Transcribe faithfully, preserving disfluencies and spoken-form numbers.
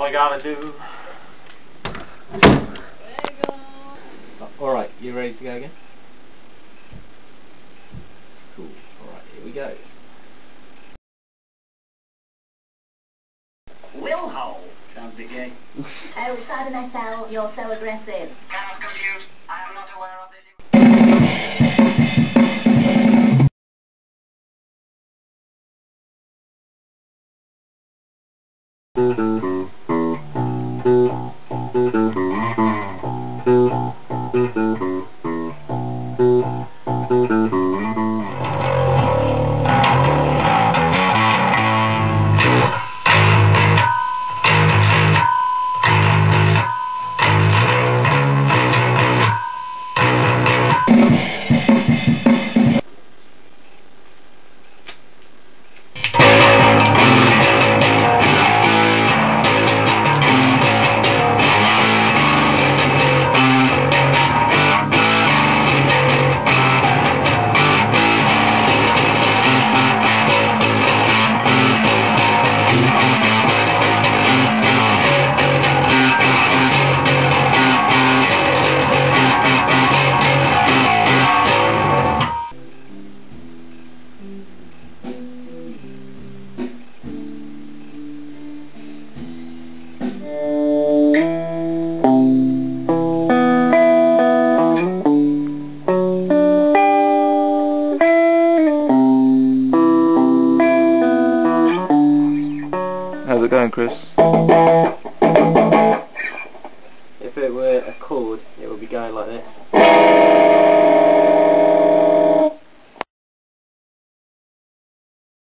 we gotta do. Alright, you ready to go again? Cool. Alright, here we go. Will hole. Sounds a bit gay. Oh, Simon S L, you're so aggressive. I'm confused. I am not aware of this. How's it going, Chris? If it were a chord, it would be going like this.